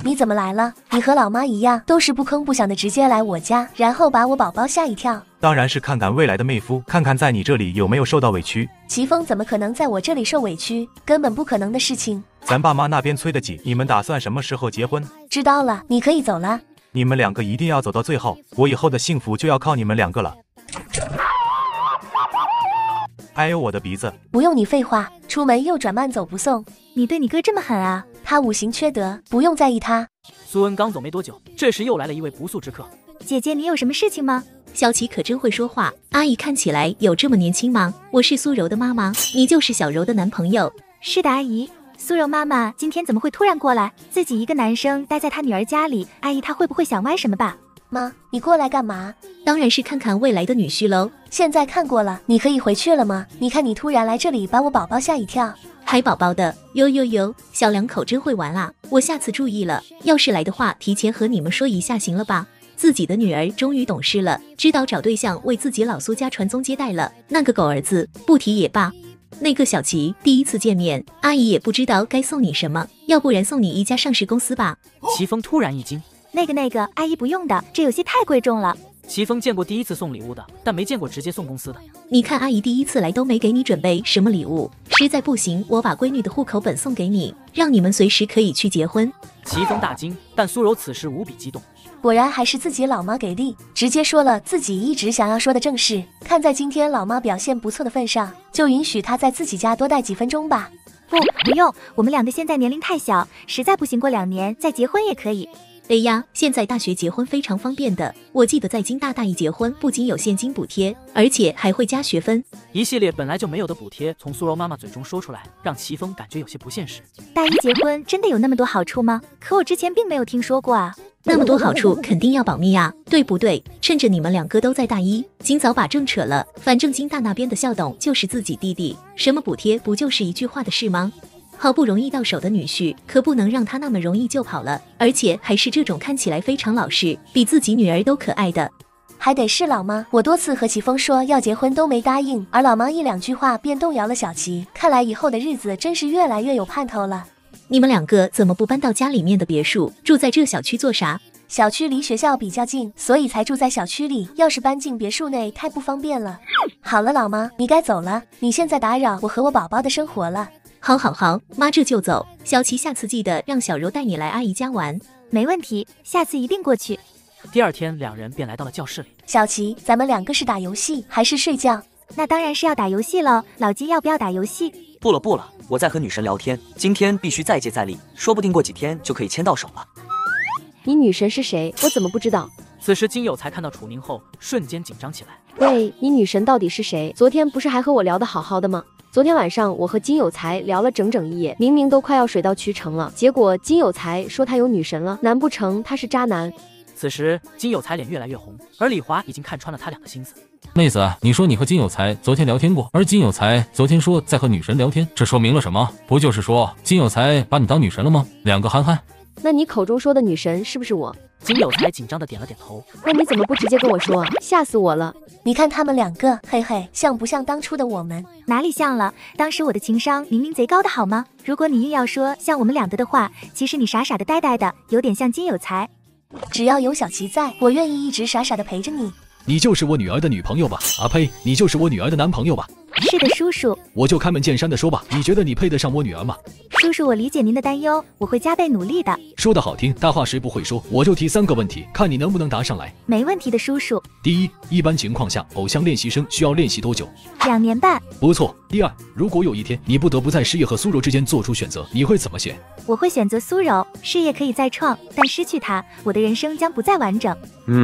你怎么来了？你和老妈一样，都是不吭不响的直接来我家，然后把我宝宝吓一跳。 当然是看看未来的妹夫，看看在你这里有没有受到委屈。 齐峰怎么可能在我这里受委屈？根本不可能的事情。 咱爸妈那边催得紧，你们打算什么时候结婚？ 知道了，你可以走了。 你们两个一定要走到最后，我以后的幸福就要靠你们两个了。哎呦我的鼻子！ 不用你废话，出门右转慢走不送。 你对你哥这么狠啊？ 他五行缺德，不用在意他。 苏恩刚走没多久，这时又来了一位不速之客。 姐姐，你有什么事情吗？ 小琪可真会说话，阿姨看起来有这么年轻吗？我是苏柔的妈妈，你就是小柔的男朋友。 是的，阿姨。苏柔妈妈今天怎么会突然过来？自己一个男生待在她女儿家里，阿姨她会不会想歪什么吧？ 妈，你过来干嘛？ 当然是看看未来的女婿喽。 现在看过了，你可以回去了吗？你看你突然来这里，把我宝宝吓一跳。 还宝宝的，哟，小两口真会玩啊！我下次注意了，要是来的话，提前和你们说一下，行了吧？自己的女儿终于懂事了，知道找对象为自己老苏家传宗接代了。那个狗儿子不提也罢。那个小琪，第一次见面，阿姨也不知道该送你什么，要不然送你一家上市公司吧。 齐峰突然一惊， 那个，阿姨不用的，这有些太贵重了。 齐峰见过第一次送礼物的，但没见过直接送公司的。 你看阿姨第一次来都没给你准备什么礼物，实在不行，我把闺女的户口本送给你，让你们随时可以去结婚。 齐峰大惊，但苏柔此时无比激动。 果然还是自己老妈给力，直接说了自己一直想要说的正事。看在今天老妈表现不错的份上，就允许她在自己家多待几分钟吧。 不用，我们两个现在年龄太小，实在不行过2年再结婚也可以。 对呀，现在大学结婚非常方便的。我记得在京大一结婚不仅有现金补贴，而且还会加学分。 一系列本来就没有的补贴从苏柔妈妈嘴中说出来，让齐峰感觉有些不现实。 大一结婚真的有那么多好处吗？可我之前并没有听说过啊。 那么多好处肯定要保密啊，对不对？趁着你们两个都在大一，尽早把证扯了。反正京大那边的校董就是自己弟弟，什么补贴不就是一句话的事吗？好不容易到手的女婿，可不能让他那么容易就跑了，而且还是这种看起来非常老实，比自己女儿都可爱的。 还得是老妈，我多次和齐峰说要结婚都没答应，而老妈一两句话便动摇了小齐。看来以后的日子真是越来越有盼头了。 你们两个怎么不搬到家里面的别墅，住在这小区做啥？ 小区离学校比较近，所以才住在小区里。要是搬进别墅内，太不方便了。好了，老妈，你该走了。你现在打扰我和我宝宝的生活了。 好，妈这就走。小琪，下次记得让小柔带你来阿姨家玩。 没问题，下次一定过去。 第二天，两人便来到了教室里。 小琪，咱们两个是打游戏还是睡觉？ 那当然是要打游戏喽。老金要不要打游戏？ 不了，我在和女神聊天，今天必须再接再厉，说不定过几天就可以牵到手了。 你女神是谁？我怎么不知道？ 此时金有才看到楚宁后，瞬间紧张起来。 喂，你女神到底是谁？昨天不是还和我聊得好好的吗？昨天晚上我和金有才聊了整整1夜，明明都快要水到渠成了，结果金有才说他有女神了，难不成他是渣男？ 此时金有才脸越来越红，而李华已经看穿了他俩的心思。 妹子，你说你和金有才昨天聊天过，而金有才昨天说在和女神聊天，这说明了什么？不就是说金有才把你当女神了吗？两个憨憨。 那你口中说的女神是不是我？ 金有才紧张的点了点头。 那你怎么不直接跟我说啊？吓死我了！ 你看他们两个，嘿嘿，像不像当初的我们？ 哪里像了？当时我的情商明明贼高的好吗？如果你硬要说像我们两个的话，其实你傻傻的呆呆的，有点像金有才。 只要有小琪在，我愿意一直傻傻的陪着你。 你就是我女儿的女朋友吧？啊呸，你就是我女儿的男朋友吧？ 是的，叔叔。 我就开门见山的说吧，你觉得你配得上我女儿吗？ 叔叔，我理解您的担忧，我会加倍努力的。 说得好听，大话谁不会说？我就提3个问题，看你能不能答上来。 没问题的，叔叔。 第一，一般情况下，偶像练习生需要练习多久 ？2年半。 不错。第二，如果有一天你不得不在事业和苏柔之间做出选择，你会怎么选？ 我会选择苏柔，事业可以再创，但失去她，我的人生将不再完整。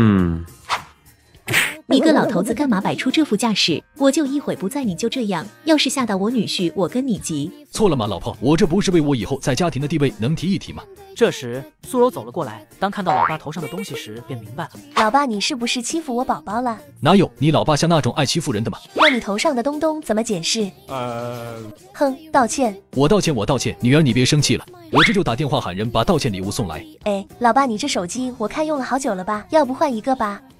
你个老头子干嘛摆出这副架势？我就一会不在你就这样，要是吓到我女婿，我跟你急。 错了吗，老婆？我这不是为我以后在家庭的地位能提一提吗？ 这时苏柔走了过来，当看到老爸头上的东西时，便明白了。 老爸，你是不是欺负我宝宝了？ 哪有，你老爸像那种爱欺负人的吗？ 那你头上的东东怎么解释？哼，道歉。 我道歉，女儿你别生气了，我这就打电话喊人把道歉礼物送来。 哎，老爸，你这手机我看用了好久了吧？要不换一个吧？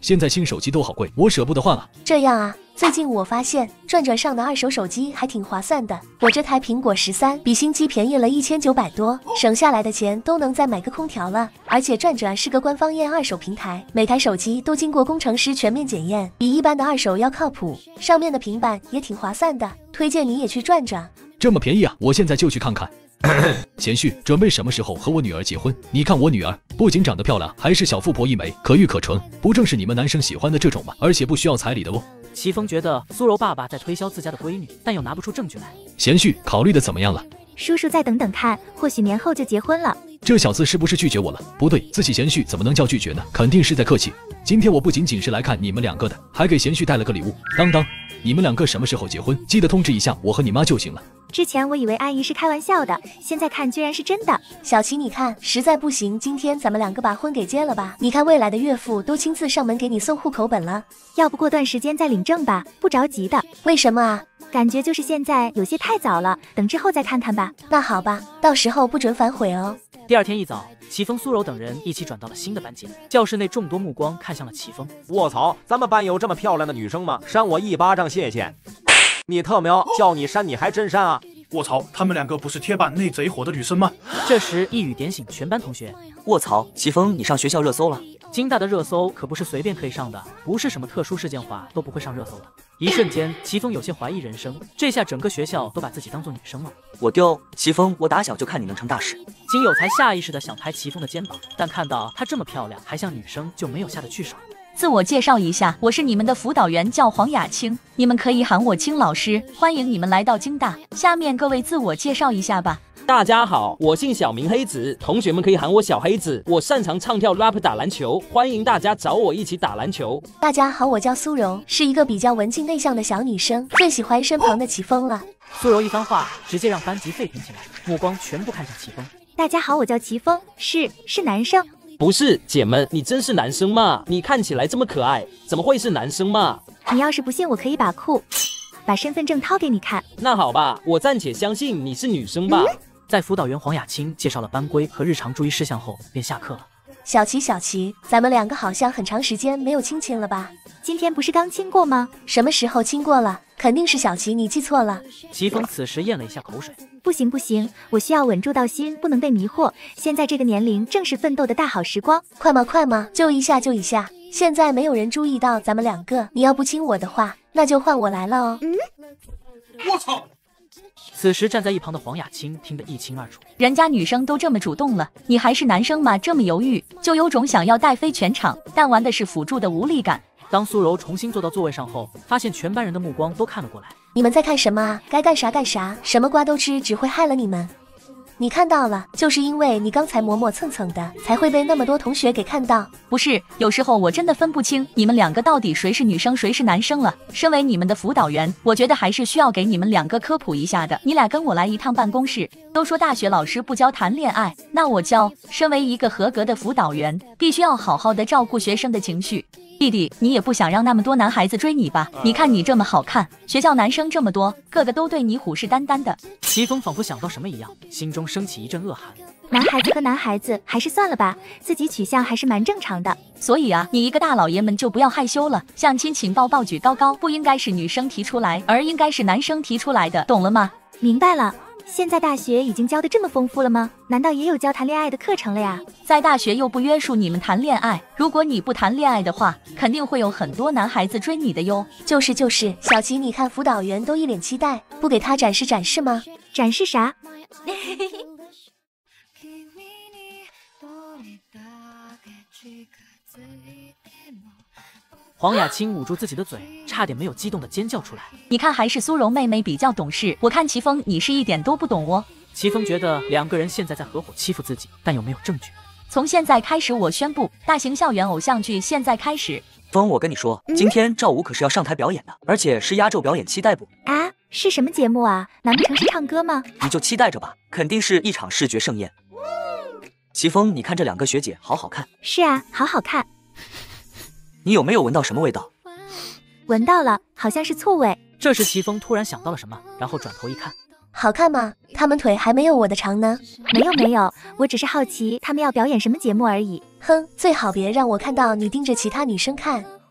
现在新手机都好贵，我舍不得换啊。 这样啊，最近我发现转转上的二手手机还挺划算的。我这台苹果13比新机便宜了1900多，省下来的钱都能再买个空调了。而且转转是个官方验二手平台，每台手机都经过工程师全面检验，比一般的二手要靠谱。上面的平板也挺划算的，推荐你也去转转。 这么便宜啊，我现在就去看看。贤婿，准备什么时候和我女儿结婚？你看我女儿不仅长得漂亮，还是小富婆一枚，可玉可纯，不正是你们男生喜欢的这种吗？而且不需要彩礼的哦。 齐峰觉得苏柔爸爸在推销自家的闺女，但又拿不出证据来。 贤婿考虑的怎么样了？ 叔叔再等等看，或许年后就结婚了。 这小子是不是拒绝我了？不对，自己贤婿怎么能叫拒绝呢？肯定是在客气。今天我不仅仅是来看你们两个的，还给贤婿带了个礼物。当当，你们两个什么时候结婚？记得通知一下我和你妈就行了。 之前我以为阿姨是开玩笑的，现在看居然是真的。 小琪，你看，实在不行，今天咱们两个把婚给结了吧？你看未来的岳父都亲自上门给你送户口本了， 要不过段时间再领证吧，不着急的。 为什么啊？ 感觉就是现在有些太早了，等之后再看看吧。 那好吧，到时候不准反悔哦。 第二天一早，齐峰、苏柔等人一起转到了新的班级。教室内众多目光看向了齐峰。 卧槽，咱们班有这么漂亮的女生吗？扇我一巴掌谢谢。你特喵，叫你扇你还真扇啊！ 卧槽，他们两个不是贴吧内贼火的女生吗？ 这时一语点醒全班同学。 卧槽，齐峰，你上学校热搜了？ 京大的热搜可不是随便可以上的，不是什么特殊事件话都不会上热搜的。一瞬间，齐峰有些怀疑人生，这下整个学校都把自己当做女生了。 我丢，齐峰，我打小就看你能成大事。 金有才下意识的想拍齐峰的肩膀，但看到她这么漂亮，还像女生，就没有下得去手。 自我介绍一下，我是你们的辅导员，叫黄雅清，你们可以喊我清老师。欢迎你们来到京大，下面各位自我介绍一下吧。 大家好，我姓小名黑子，同学们可以喊我小黑子。我擅长唱跳 rap 打篮球，欢迎大家找我一起打篮球。 大家好，我叫苏柔，是一个比较文静内向的小女生，最喜欢身旁的齐峰了。 苏柔一番话直接让班级沸腾起来，目光全部看向齐峰。 大家好，我叫齐峰，是男生。 不是，姐们，你真是男生吗？你看起来这么可爱，怎么会是男生嘛？ 你要是不信，我可以把身份证掏给你看。 那好吧，我暂且相信你是女生吧。 在辅导员黄雅清介绍了班规和日常注意事项后，便下课了。 小琪，咱们两个好像很长时间没有亲了吧？ 今天不是刚亲过吗？ 什么时候亲过了？肯定是小琪你记错了。 齐峰此时咽了一下口水。 不行，我需要稳住到心，不能被迷惑。现在这个年龄正是奋斗的大好时光。 快嘛，就一下。现在没有人注意到咱们两个，你要不亲我的话，那就换我来了哦。 我操！ 此时站在一旁的黄雅清听得一清二楚。 人家女生都这么主动了，你还是男生吗？这么犹豫，就有种想要带飞全场，但玩的是辅助的无力感。 当苏柔重新坐到座位上后，发现全班人的目光都看了过来。 你们在看什么啊？该干啥干啥，什么瓜都吃，只会害了你们。你看到了，就是因为你刚才磨磨蹭蹭的，才会被那么多同学给看到。 不是，有时候我真的分不清你们两个到底谁是女生谁是男生了。身为你们的辅导员，我觉得还是需要给你们两个科普一下的。你俩跟我来一趟办公室。都说大学老师不教谈恋爱，那我教。身为一个合格的辅导员，必须要好好的照顾学生的情绪。弟弟，你也不想让那么多男孩子追你吧？你看你这么好看，学校男生这么多，个个都对你虎视眈眈的。 齐峰仿佛想到什么一样，心中升起一阵恶寒。 男孩子和男孩子还是算了吧，自己取向还是蛮正常的。 所以啊，你一个大老爷们就不要害羞了，相亲请抱抱举高高，不应该是女生提出来，而应该是男生提出来的，懂了吗？ 明白了。现在大学已经教得这么丰富了吗？难道也有教谈恋爱的课程了呀？ 在大学又不约束你们谈恋爱，如果你不谈恋爱的话，肯定会有很多男孩子追你的哟。 就是，小琪，你看辅导员都一脸期待，不给他展示吗？ 展示啥？ 黄雅清捂住自己的嘴，差点没有激动的尖叫出来。 你看，还是苏柔妹妹比较懂事，我看齐峰你是一点都不懂哦。 齐峰觉得两个人现在在合伙欺负自己，但又没有证据。 从现在开始，我宣布，大型校园偶像剧现在开始。 峰，我跟你说，今天赵武可是要上台表演的，而且是压轴表演，期待不？ 啊，是什么节目啊？难不成是唱歌吗？ 你就期待着吧，肯定是一场视觉盛宴。齐峰，你看这两个学姐好好看。 是啊，好好看。 你有没有闻到什么味道？ 闻到了，好像是醋味。 这时齐峰突然想到了什么，然后转头一看， 好看吗？他们腿还没有我的长呢。 没有，我只是好奇他们要表演什么节目而已。 哼，最好别让我看到你盯着其他女生看，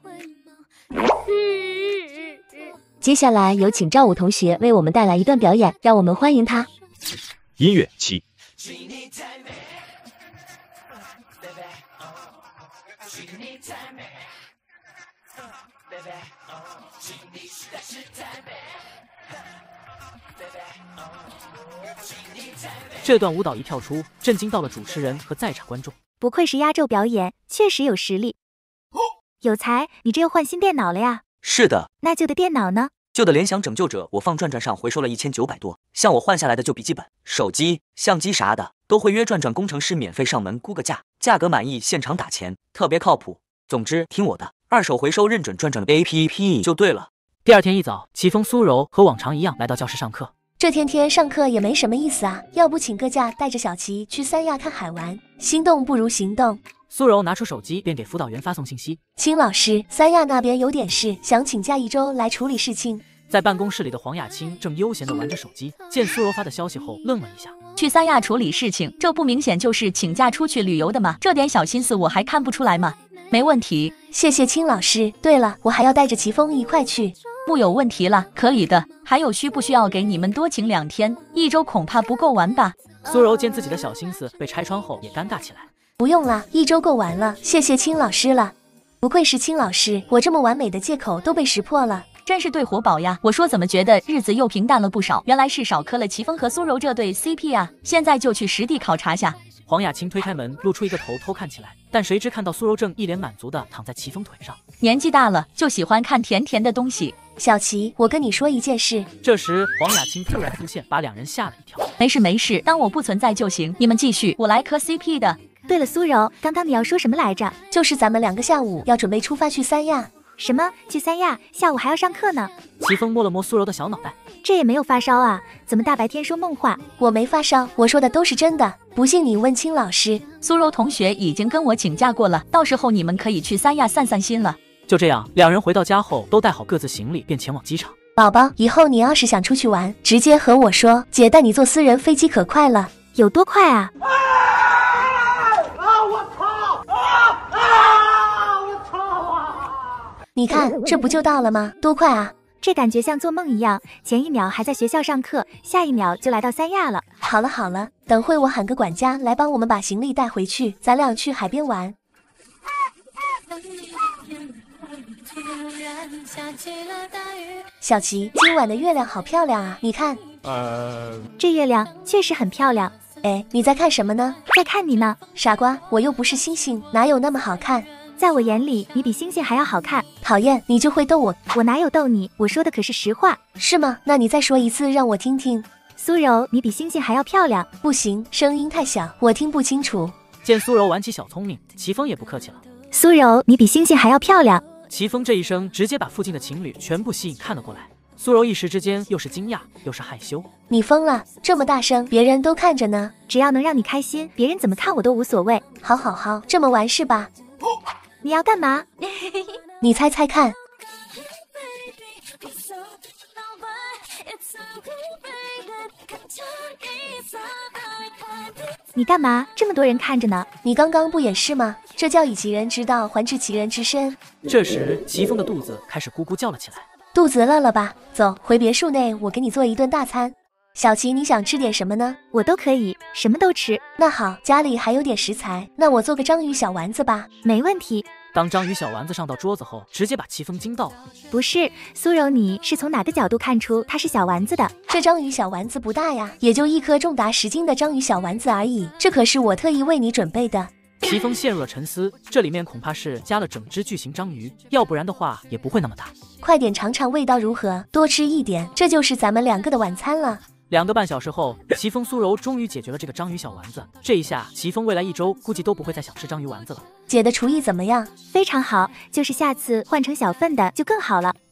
接下来有请赵武同学为我们带来一段表演，让我们欢迎他。 音乐起。 这段舞蹈一跳出，震惊到了主持人和在场观众。 不愧是压轴表演，确实有实力。有才，你这又换新电脑了呀？ 是的。 那旧的电脑呢？ 旧的联想拯救者，我放转转上回收了1900多。像我换下来的旧笔记本、手机、相机啥的，都会约转转工程师免费上门估个价，价格满意现场打钱，特别靠谱。总之听我的，二手回收认准转转的 APP 就对了。 第二天一早，齐峰、苏柔和往常一样来到教室上课。 这天天上课也没什么意思啊，要不请个假，带着小琪去三亚看海玩。心动不如行动。 苏柔拿出手机，便给辅导员发送信息： 青老师，三亚那边有点事，想请假1周来处理事情。 在办公室里的黄雅清正悠闲地玩着手机，见苏柔发的消息后愣了一下。 去三亚处理事情，这不明显就是请假出去旅游的吗？这点小心思我还看不出来吗？没问题， 谢谢青老师。对了，我还要带着齐峰一块去。 木有问题了，可以的。还有需不需要给你们多请2天？1周恐怕不够玩吧？ 苏柔见自己的小心思被拆穿后也尴尬起来。 不用啦，1周够玩了，谢谢青老师了。不愧是青老师，我这么完美的借口都被识破了。 真是对活宝呀！我说怎么觉得日子又平淡了不少？原来是少磕了齐峰和苏柔这对 CP 啊！现在就去实地考察下。 黄雅清推开门，露出一个头偷看起来，但谁知看到苏柔正一脸满足地躺在齐峰腿上。 年纪大了就喜欢看甜甜的东西。 小琪，我跟你说一件事。 这时黄雅清突然出现，把两人吓了一跳。 没事没事，当我不存在就行。你们继续，我来磕 CP 的。 对了，苏柔，刚刚你要说什么来着？ 就是咱们2个下午要准备出发去三亚。 什么？去三亚？下午还要上课呢。 齐峰摸了摸苏柔的小脑袋， 这也没有发烧啊，怎么大白天说梦话？ 我没发烧，我说的都是真的，不信你问青老师。 苏柔同学已经跟我请假过了，到时候你们可以去三亚散散心了。 就这样，两人回到家后都带好各自行李，便前往机场。 宝宝，以后你要是想出去玩，直接和我说，姐带你坐私人飞机可快了。 有多快啊？ 你看，这不就到了吗？多快啊！ 这感觉像做梦一样，前一秒还在学校上课，下一秒就来到三亚了。 好了好了，等会我喊个管家来帮我们把行李带回去，咱俩去海边玩。小琪，今晚的月亮好漂亮啊，你看。 这月亮确实很漂亮。 哎，你在看什么呢？ 在看你呢。 傻瓜，我又不是星星，哪有那么好看？ 在我眼里，你比星星还要好看。 讨厌，你就会逗我。 我哪有逗你？我说的可是实话。 是吗？那你再说一次让我听听。 苏柔，你比星星还要漂亮。 不行，声音太小，我听不清楚。 见苏柔玩起小聪明，齐峰也不客气了。 苏柔，你比星星还要漂亮。 齐峰这一声直接把附近的情侣全部吸引看了过来。苏柔一时之间又是惊讶又是害羞。 你疯了？这么大声，别人都看着呢。 只要能让你开心，别人怎么看我都无所谓。 好好好，这么玩是吧？ 你要干嘛？ 你猜猜看。 你干嘛？这么多人看着呢。 你刚刚不也是吗？这叫以其人之道还治其人之身。 这时齐峰的肚子开始咕咕叫了起来。 肚子饿了吧？走，回别墅内，我给你做一顿大餐。小琪，你想吃点什么呢？ 我都可以，什么都吃。 那好，家里还有点食材，那我做个章鱼小丸子吧。 没问题。 当章鱼小丸子上到桌子后，直接把齐峰惊到了。 不是，苏柔，你是从哪个角度看出它是小丸子的？ 这章鱼小丸子不大呀，也就1颗重达10斤的章鱼小丸子而已，这可是我特意为你准备的。 齐峰陷入了沉思，这里面恐怕是加了整只巨型章鱼，要不然的话也不会那么大。 快点尝尝味道如何，多吃一点，这就是咱们2个的晚餐了。 2个半小时后，齐峰、苏柔终于解决了这个章鱼小丸子。这一下，齐峰未来1周估计都不会再想吃章鱼丸子了。 姐的厨艺怎么样？ 非常好，就是下次换成小份的就更好了。